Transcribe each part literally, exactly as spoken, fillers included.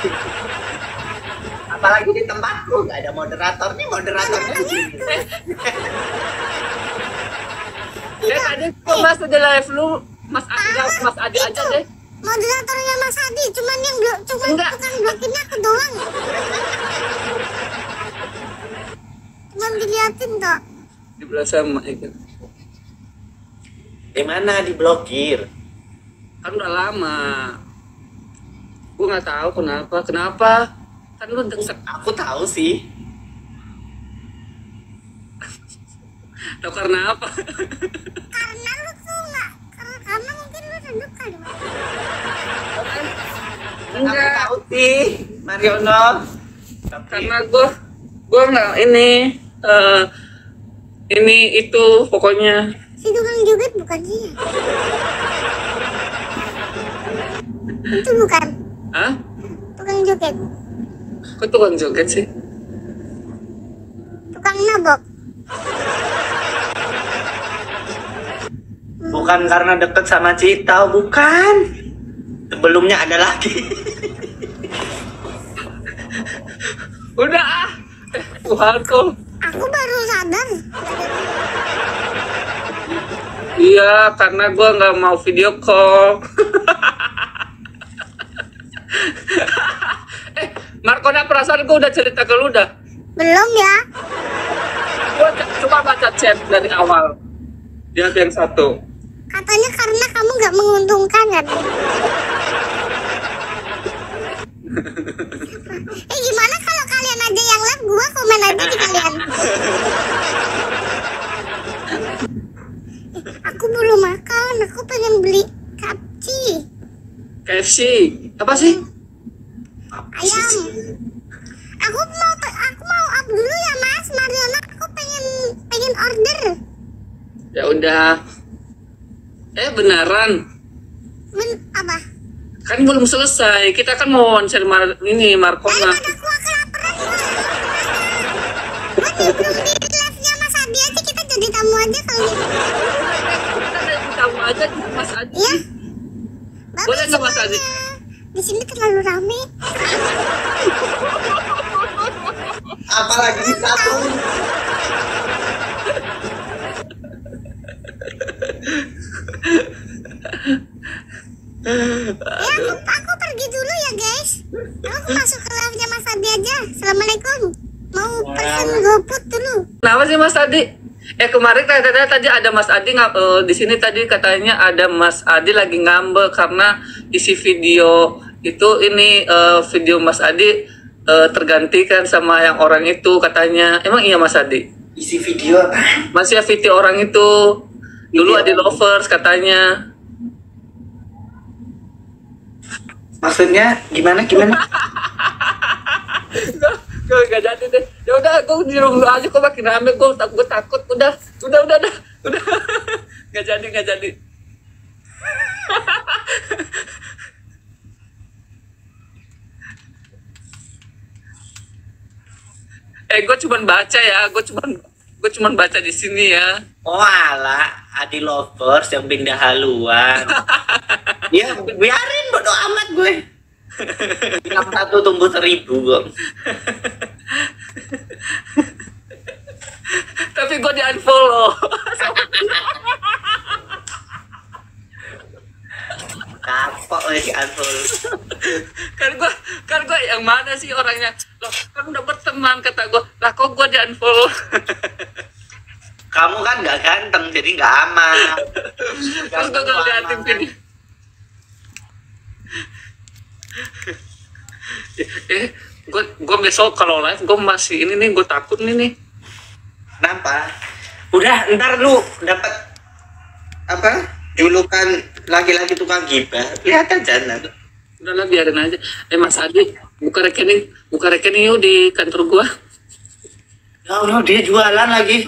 Apalagi di tempatku nggak ada moderator nih, moderatornya di sini. Eh tadi kok Mas udah live lu, Mas Adi, Mas Adi aja deh. Moderatornya Mas Adi, cuman yang blok, cuman Enggak. bukan blokinnya aku doang. Cuman diliatin toh. Di belah sama itu. Di mana diblokir? Kan udah lama. Gue nggak tahu kenapa, kenapa? Kan lu deket. Aku tahu sih. Tahu karena apa? Karena lu tuh nggak, karena, karena mungkin lu udah kali. Aku Enggak, tahu sih, Mariono. Tapi karena gue gue nggak ini eh ini itu pokoknya. Si tukang joget bukan sih? Itu bukan Hah? tukang joget, Kok tukang joget sih? tukang nabok. bukan karena deket sama Cita, bukan. Sebelumnya ada lagi. Udah ah. Eh, Tuhanku. Aku baru sadar. Iya, karena gue nggak mau video call. eh, Markona perasaan gue udah cerita ke lu dah. Belum ya? Gue coba baca chat dari awal. Dia yang satu. Katanya karena kamu nggak menguntungkan kan? eh gimana kalau kalian aja yang live, gua komen aja di kalian. Aku belum makan, aku pengen beli kapci K F C. Apa sih? ayam. Aku mau aku mau up dulu ya Mas Mariona, aku pengen pengen order. Ya udah. Eh beneran. Men apa? Kan belum selesai. Kita kan mau wawancara Mar ini Markona. Daripada aku kelaparan, gua nih belum di live-nya Mas Adi aja, kita jadi tamu aja kali. Kita dari tamu aja Mas Adi. Iya. Boleh nggak Mas Adi? Di sini terlalu rame. Apalagi satu. Ya aku, aku pergi dulu ya guys. Aku masuk ke live-nya Mas Adi aja. Assalamualaikum. Mau pesen GoFood dulu. Kenapa sih Mas Adi? Eh kemarin katanya tadi ada Mas Adi nggak eh, di sini tadi katanya ada Mas Adi lagi ngambek karena isi video itu ini eh, video Mas Adi eh, tergantikan sama yang orang itu katanya. Emang iya Mas Adi? Isi video apa? Masih ya video orang itu dulu Video. Adi lovers katanya. Maksudnya gimana gimana? Gue gak jadi deh. Ya udah, gue di rumah aja kok makin rame. Gue tak, gue takut. Udah, udah, udah, udah, udah. Gak jadi, gak jadi. eh, gue cuman baca ya. Gue cuman, gue cuman baca di sini ya. Oh alah, Adi lovers yang pindah haluan. Ya biarin, bodo amat gue. Yang satu tumbuh seribu kok. Tapi gue di unfollow. Kapok lagi unfollow. kan gue, kan gue yang mana sih orangnya? Loh, kan udah berteman kata gue. Lah kok gue di unfollow? Kamu kan nggak ganteng, jadi nggak aman. Terus gue gak liatin video. eh, gue gue besok kalau live gue masih ini nih, gue takut nih nih. Kenapa? Udah, ntar lu dapat apa? Julukan laki-laki tukang gibah. Lihat aja ntar. Udah lah biarin aja. Eh Mas Adi, buka rekening, buka rekening yuk di kantor gue. Ya Allah, dia jualan lagi.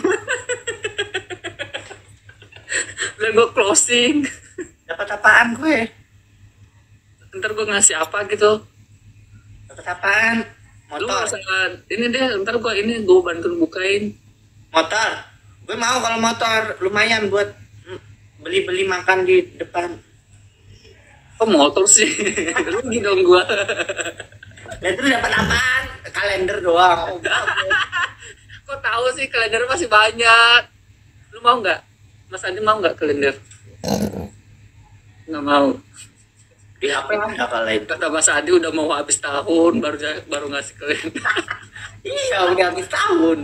Dan gue closing. Dapat apaan gue? Ntar gue ngasih apa gitu. Dapat apaan? Lu Motor. nggak usah ini deh, ntar gue ini gue bantuin bukain. Motor. Gue mau kalau motor, lumayan buat mm, beli-beli makan di depan. Kok motor sih? Rugi dong gue. Nah, terus dapat apaan? Kalender doang. Kok tahu sih kalender masih banyak. Lu mau nggak? Mas Adi mau nggak kalender? Nggak mau. Di H P ada kalender. Kata Mas Adi udah mau habis tahun baru baru ngasih kalender. Iya, udah habis tahun.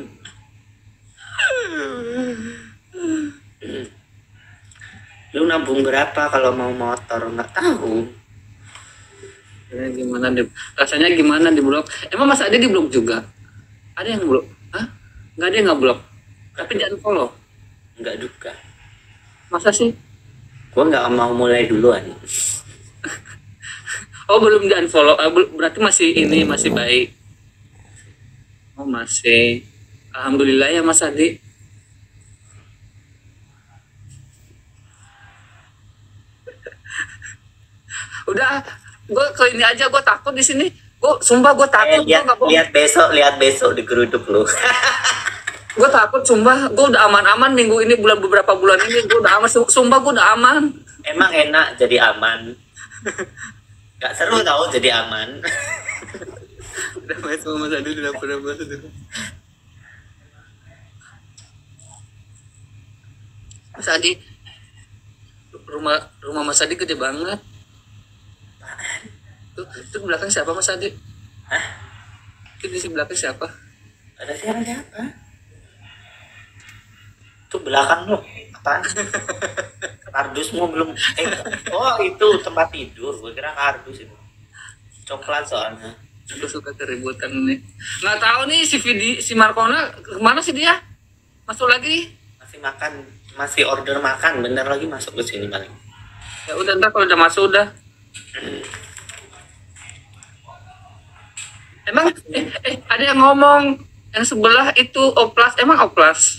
Lu nabung berapa kalau mau motor? Nggak tahu. Ya, gimana di rasanya gimana di blok? Emang Mas Adi di blok juga? Ada yang blok? Hah? Nggak ada yang nggak blok? Tapi jangan follow. Nggak juga. Masa sih? Gua nggak mau mulai duluan. Oh belum di unfollow, ah, berarti masih ini masih baik. Oh masih. Alhamdulillah ya Mas Adi. Udah, gue ke ini aja, gue takut di sini. Gue sumpah gue Eh, takut. lihat, Gua lihat besok, lihat besok di geruduk lu. Gue takut, sumpah. Gue udah aman-aman minggu ini, bulan beberapa bulan ini gue udah aman. Sumpah gue udah aman. Emang enak jadi aman. Gak seru tau jadi aman. Udah main sama Mas Adi, udah pernah Mas Adi. Mas Adi, rumah rumah Mas Adi gede banget. Tuh, itu belakang siapa Mas Adi? Hah? Itu di belakang siapa? Ada siapa siapa? Itu belakang lo. Apaan? Kardusmu belum. Eh, oh itu tempat tidur. Gue kira kardus itu. Coklat soalnya. Gue suka keributan nih. Nggak tahu nih si Vidi, si Markona kemana sih dia? Masuk lagi? Masih makan, masih order makan. Bentar lagi masuk ke sini paling. Ya udah ntar kalau udah masuk udah. Emang eh, eh ada yang ngomong yang sebelah itu oplas, emang oplas?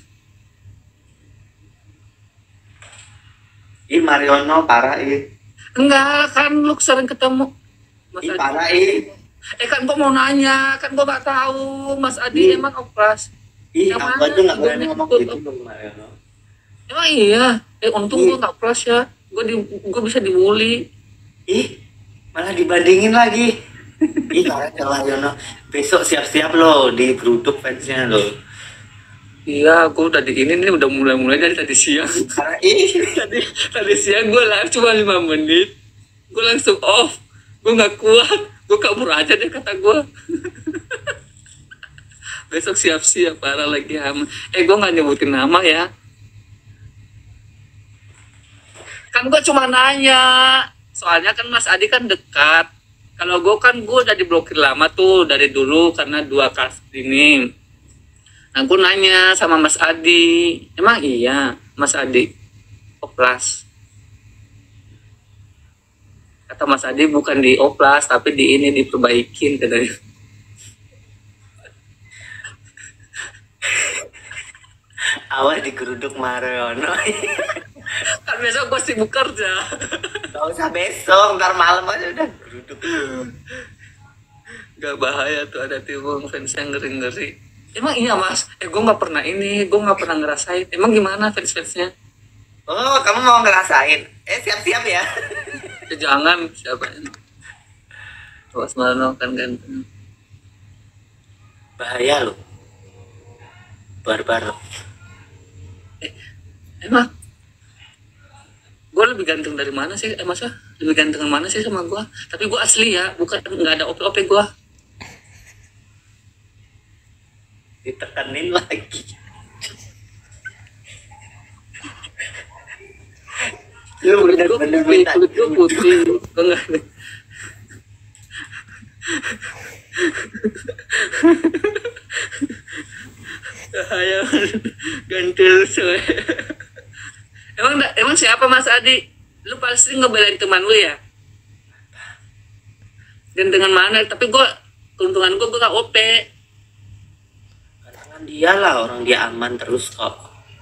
Ih Mariono parah ih. Enggak kan lu sering ketemu Mas Ih Adi. parah ih. Eh kan gua mau nanya, kan gua nggak tahu Mas Adi Ih. emang oplas. Ih Yang aku mana? aja nggak berani Gua ngomong tuh- gitu dong Mariono. Emang iya. Eh untung Ih. gua nggak oplas ya. Gua di gua bisa dibully. Ih malah dibandingin lagi. Ih keren ya Mariono. Besok siap-siap lo di geruduk fansnya lo. Iya, gua udah di ini nih udah mulai-mulai dari tadi siang. Karena ih. tadi tadi siang gue live cuma lima menit, gue langsung off, gue nggak kuat, gue kabur aja deh kata gue. Besok siap-siap parah lagi hamil. Eh gue nggak nyebutin nama ya, kan gue cuma nanya, soalnya kan Mas Adi kan dekat. Kalau gue kan gue udah diblokir lama tuh dari dulu karena dua kasus ini. Nah gue nanya sama Mas Adi, emang iya Mas Adi oplas? Kata Mas Adi bukan di oplas tapi di ini diperbaikin katanya. Awas di geruduk Mariono. Kan besok gue sibuk kerja. Gak usah besok, ntar malam aja udah geruduk. Gak bahaya tuh ada timbul fans yang ngeri-ngeri. Emang iya Mas, eh gue nggak pernah ini, gue nggak pernah ngerasain. Emang gimana fans-fansnya? Oh kamu mau ngerasain? Eh siap-siap ya. Ya, jangan siapa ini? Mas Marno kan ganteng. Bahaya lo. Barbar lo. Emang gue lebih ganteng dari mana sih? Eh masa lebih ganteng mana sih sama gue? Tapi gue asli ya, bukan nggak ada O P O P gue. Ditekenin lagi. Lu Kulit gue bener-bener putih, minta. kulit gue putih. Gue nggak. Ayo gantil soe. Emang da- emang siapa Mas Adi? Lu pasti ngebelain teman lu ya? Gantengan mana? Tapi gue keuntungan gue gue gak O P. Tangan dia lah, orang dia aman terus kok.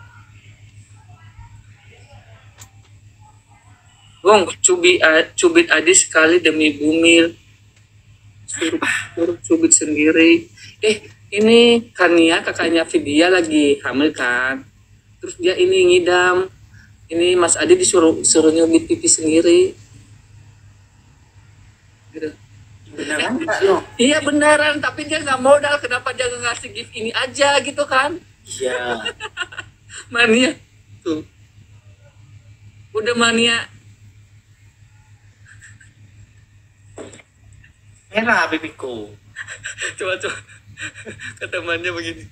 Gong, cubi, a- cubit Adi sekali demi bumil. Suruh, suruh cubit sendiri. Eh, ini Kania, kakaknya Vidya lagi hamil kan. Terus dia ini ngidam. Ini Mas Adi disuruh suruh nyubit pipi sendiri. Gitu. beneran nggak lo? Iya beneran, tapi dia nggak modal. Kenapa dia nggak ngasih gift ini aja gitu kan? Iya. Mania tuh, udah mania. Merah pipiku. Coba coba kata temannya begini.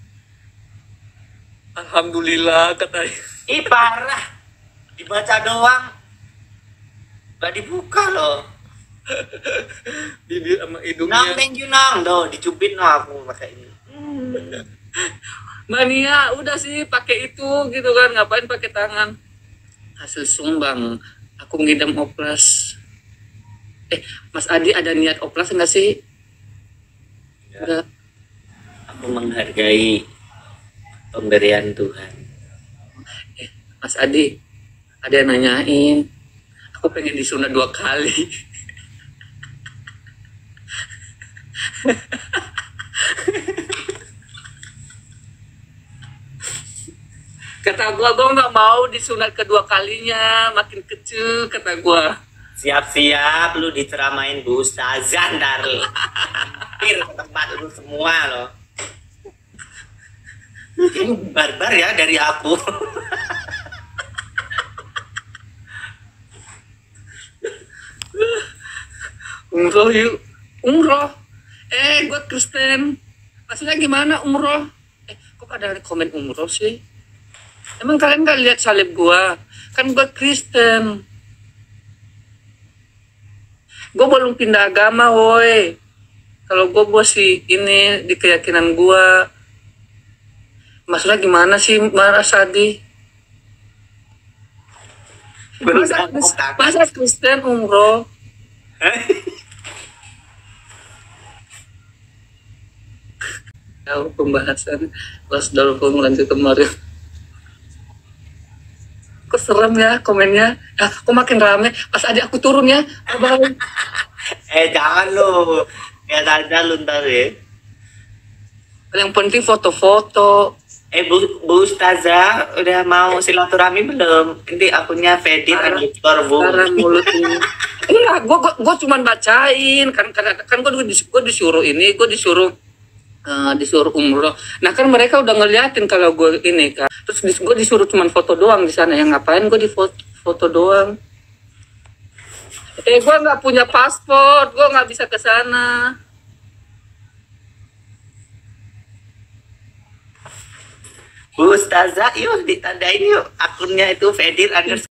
Alhamdulillah katanya. Ih parah. Dibaca doang. Gak dibuka loh. Bibir sama Nang hidungnya. thank you nang. Doh dicubit no aku pakai ini. Mania udah sih pakai itu gitu kan, ngapain pakai tangan. Hasil sumbang aku ngidam oplas. Eh Mas Adi ada niat oplas enggak sih? Enggak. Aku menghargai pemberian Tuhan. Eh Mas Adi ada yang nanyain, aku pengen disunat dua kali. Kata gua, gua nggak mau disunat kedua kalinya, makin kecil kata gua. Siap-siap lu diceramain Bu Ustazah ntar lu. Hampir ke tempat lu semua loh. Ini barbar ya dari aku. Umroh yuk, umroh. Eh, gua Kristen. Maksudnya gimana umroh? Eh, kok ada komen umroh sih? Emang kalian gak lihat salib gua? Kan gua Kristen. Gua belum pindah agama, woi. Kalau gua masih ini di keyakinan gua. Maksudnya gimana sih, Mas Adi? Masa, masa Kristen umroh? Tahu pembahasan Los Dolphin lanjut kemarin. Kok serem ya komennya? Ah, kok makin rame? Pas Adi aku turun ya, abang. Eh jangan lu. Ya ada lu ntar ya. Yang penting foto-foto. Eh Bu, Bu Ustazah udah mau silaturahmi belum? Nanti akunnya Fedit underscore Bu. Cara mulut ini. Enggak, gua gua, gua cuman bacain kan kan kan gua, gua disuruh ini, gua disuruh uh, disuruh umroh. Nah kan mereka udah ngeliatin kalau gua ini kan. Terus dis, gua disuruh cuman foto doang di sana. Yang ngapain gua di foto, foto doang? Eh gua nggak punya paspor, gua nggak bisa ke sana. Bu Ustazah, yuk ditandain yuk akunnya itu Fedit underscore